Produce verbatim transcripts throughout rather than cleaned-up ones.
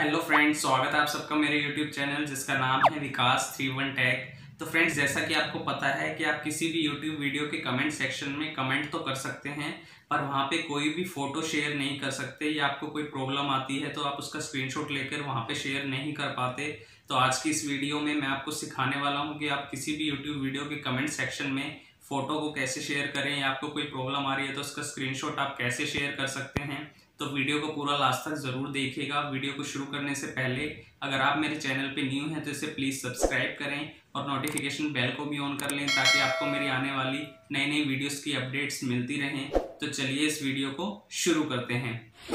Hello friends, स्वागत है आप सबका मेरे यूट्यूब चैनल जिसका नाम है विकास थ्री वन टैग। तो फ्रेंड्स, जैसा कि आपको पता है कि आप किसी भी यूट्यूब वीडियो के कमेंट सेक्शन में कमेंट तो कर सकते हैं, पर वहाँ पे कोई भी फोटो शेयर नहीं कर सकते, या आपको कोई प्रॉब्लम आती है तो आप उसका स्क्रीनशॉट लेकर वहाँ पे शेयर नहीं कर पाते। तो आज की इस वीडियो में मैं आपको सिखाने वाला हूँ कि आप किसी भी यूट्यूब वीडियो के कमेंट सेक्शन में फोटो को कैसे शेयर करें, या आपको कोई प्रॉब्लम आ रही है तो उसका स्क्रीनशॉट आप कैसे शेयर कर सकते हैं। तो वीडियो को पूरा लास्ट तक जरूर देखिएगा। वीडियो को शुरू करने से पहले अगर आप मेरे चैनल पे न्यू हैं तो इसे प्लीज सब्सक्राइब करें और नोटिफिकेशन बेल को भी ऑन कर लें, ताकि आपको मेरी आने वाली नई नई वीडियोस की अपडेट्स मिलती रहें। तो चलिए इस वीडियो को शुरू करते हैं।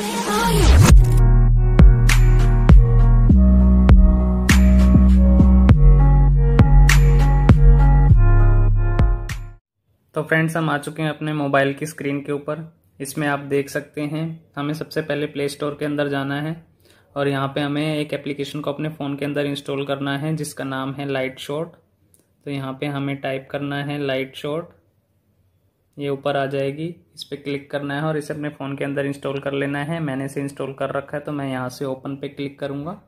तो फ्रेंड्स, हम आ चुके हैं अपने मोबाइल की स्क्रीन के ऊपर। इसमें आप देख सकते हैं हमें सबसे पहले प्ले स्टोर के अंदर जाना है और यहाँ पे हमें एक एप्लीकेशन को अपने फ़ोन के अंदर इंस्टॉल करना है जिसका नाम है लाइट शॉट। तो यहाँ पे हमें टाइप करना है लाइट शॉट, ये ऊपर आ जाएगी, इस पर क्लिक करना है और इसे अपने फ़ोन के अंदर इंस्टॉल कर लेना है। मैंने इसे इंस्टॉल कर रखा है तो मैं यहाँ से ओपन पे क्लिक करूँगा।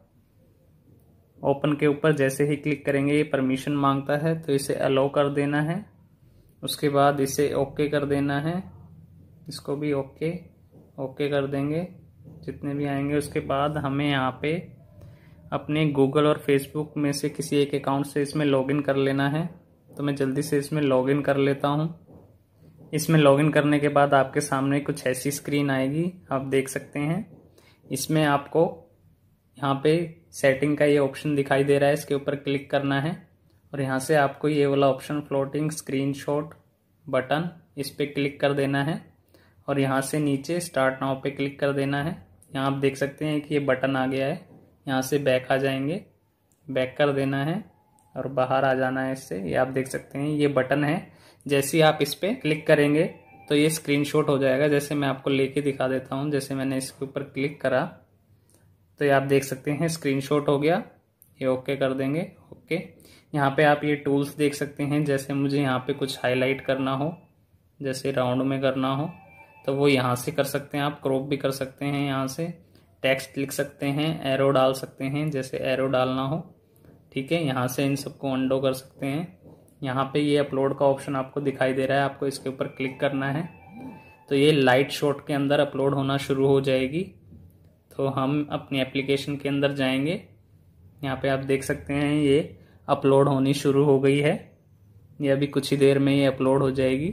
ओपन के ऊपर जैसे ही क्लिक करेंगे ये परमिशन मांगता है, तो इसे अलाउ कर देना है। उसके बाद इसे ओके कर देना है, इसको भी ओके ओके कर देंगे जितने भी आएंगे। उसके बाद हमें यहाँ पे अपने गूगल और फेसबुक में से किसी एक अकाउंट से इसमें लॉगिन कर लेना है। तो मैं जल्दी से इसमें लॉगिन कर लेता हूँ। इसमें लॉगिन करने के बाद आपके सामने कुछ ऐसी स्क्रीन आएगी, आप देख सकते हैं। इसमें आपको यहाँ पे सेटिंग का ये ऑप्शन दिखाई दे रहा है, इसके ऊपर क्लिक करना है और यहाँ से आपको ये वाला ऑप्शन फ्लोटिंग स्क्रीनशॉट बटन, इस पर क्लिक कर देना है और यहाँ से नीचे स्टार्ट नाउ पे क्लिक कर देना है। यहाँ आप देख सकते हैं कि ये बटन आ गया है। यहाँ से बैक आ जाएंगे, बैक कर देना है और बाहर आ जाना है इससे। ये आप देख सकते हैं ये बटन है, जैसे ही आप इस पर क्लिक करेंगे तो ये स्क्रीनशॉट हो जाएगा। जैसे मैं आपको लेके दिखा देता हूँ, जैसे मैंने इसके ऊपर क्लिक करा तो ये आप देख सकते हैं स्क्रीनशॉट हो गया। ये ओके कर देंगे, ओके। यहाँ पे आप ये टूल्स देख सकते हैं, जैसे मुझे यहाँ पे कुछ हाईलाइट करना हो, जैसे राउंड में करना हो तो वो यहाँ से कर सकते हैं। आप क्रॉप भी कर सकते हैं, यहाँ से टेक्स्ट लिख सकते हैं, एरो डाल सकते हैं जैसे एरो डालना हो, ठीक है। यहाँ से इन सबको अंडो कर सकते हैं। यहाँ पे ये अपलोड का ऑप्शन आपको दिखाई दे रहा है, आपको इसके ऊपर क्लिक करना है तो ये लाइट शॉट के अंदर अपलोड होना शुरू हो जाएगी। तो हम अपनी एप्लीकेशन के अंदर जाएंगे, यहाँ पे आप देख सकते हैं ये अपलोड होनी शुरू हो गई है। ये अभी कुछ ही देर में ये अपलोड हो जाएगी।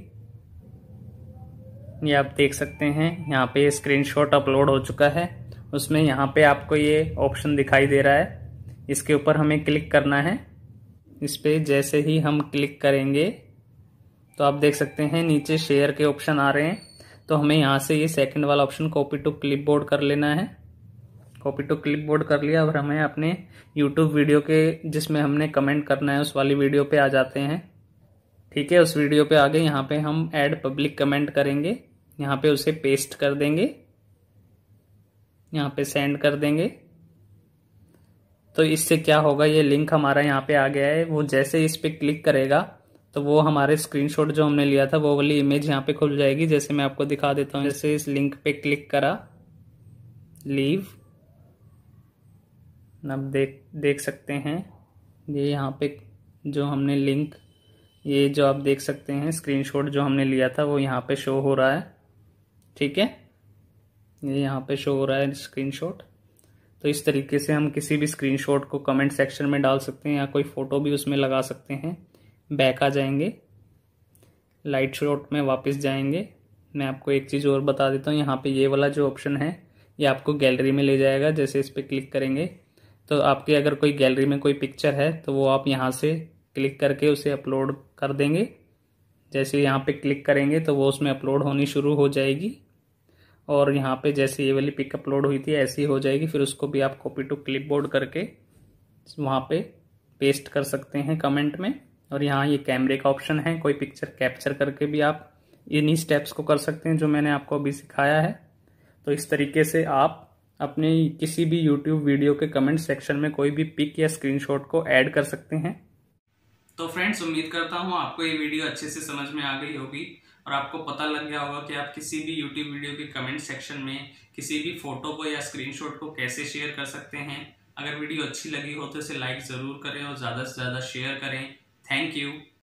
ये आप देख सकते हैं यहाँ पे स्क्रीनशॉट अपलोड हो चुका है। उसमें यहाँ पे आपको ये ऑप्शन दिखाई दे रहा है, इसके ऊपर हमें क्लिक करना है। इस पे जैसे ही हम क्लिक करेंगे तो आप देख सकते हैं नीचे शेयर के ऑप्शन आ रहे हैं। तो हमें यहाँ से ये सेकंड वाला ऑप्शन कॉपी टू क्लिपबोर्ड कर लेना है। कॉपी टू क्लिपबोर्ड कर लिया और हमें अपने यूट्यूब वीडियो के जिसमें हमने कमेंट करना है उस वाली वीडियो पे आ जाते हैं, ठीक है। उस वीडियो पे आगे यहाँ पे हम ऐड पब्लिक कमेंट करेंगे, यहाँ पे उसे पेस्ट कर देंगे, यहाँ पे सेंड कर देंगे। तो इससे क्या होगा, ये लिंक हमारा यहाँ पे आ गया है। वो जैसे इस पे क्लिक करेगा तो वो हमारे स्क्रीनशॉट जो हमने लिया था वो वाली इमेज यहाँ पे खुल जाएगी। जैसे मैं आपको दिखा देता हूँ, जैसे इस लिंक पे क्लिक करा, लीव, अब देख देख सकते हैं ये यहाँ पे जो हमने लिंक, ये जो आप देख सकते हैं स्क्रीनशॉट जो हमने लिया था वो यहाँ पे शो हो रहा है, ठीक है। ये यहाँ पे शो हो रहा है स्क्रीनशॉट। तो इस तरीके से हम किसी भी स्क्रीनशॉट को कमेंट सेक्शन में डाल सकते हैं या कोई फोटो भी उसमें लगा सकते हैं। बैक आ जाएंगे, लाइट शॉट में वापस जाएंगे। मैं आपको एक चीज़ और बता देता हूँ, यहाँ पे ये वाला जो ऑप्शन है ये आपको गैलरी में ले जाएगा। जैसे इस पर क्लिक करेंगे तो आपकी अगर कोई गैलरी में कोई पिक्चर है तो वो आप यहाँ से क्लिक करके उसे अपलोड कर देंगे। जैसे यहाँ पे क्लिक करेंगे तो वो उसमें अपलोड होनी शुरू हो जाएगी और यहाँ पे जैसे ये वाली पिक अपलोड हुई थी ऐसी हो जाएगी। फिर उसको भी आप कॉपी टू क्लिपबोर्ड करके वहाँ पे पेस्ट कर सकते हैं कमेंट में। और यहाँ ये कैमरे का ऑप्शन है, कोई पिक्चर कैप्चर करके भी आप इन्हीं स्टेप्स को कर सकते हैं जो मैंने आपको अभी सिखाया है। तो इस तरीके से आप अपने किसी भी यूट्यूब वीडियो के कमेंट सेक्शन में कोई भी पिक या स्क्रीनशॉट को ऐड कर सकते हैं। तो फ्रेंड्स, उम्मीद करता हूँ आपको ये वीडियो अच्छे से समझ में आ गई होगी। और आपको पता लग गया होगा कि आप किसी भी यूट्यूब वीडियो के कमेंट सेक्शन में किसी भी फोटो को या स्क्रीनशॉट को कैसे शेयर कर सकते हैं। अगर वीडियो अच्छी लगी हो तो इसे लाइक ज़रूर करें और ज़्यादा से ज़्यादा शेयर करें। Thank you.